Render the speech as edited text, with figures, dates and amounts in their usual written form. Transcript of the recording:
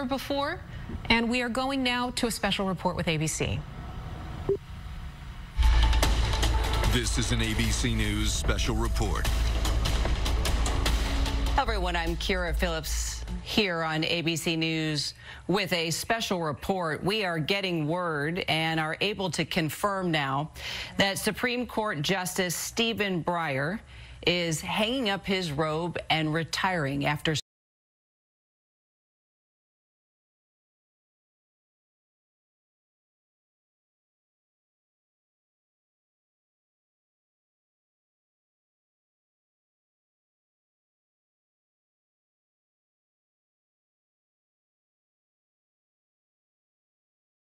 never before. And we are going now to a special report with ABC. This is an ABC News special report. Hello, everyone. I'm Kira Phillips here on ABC News with a special report. We are getting word and are able to confirm now that Supreme Court Justice Stephen Breyer is hanging up his robe and retiring after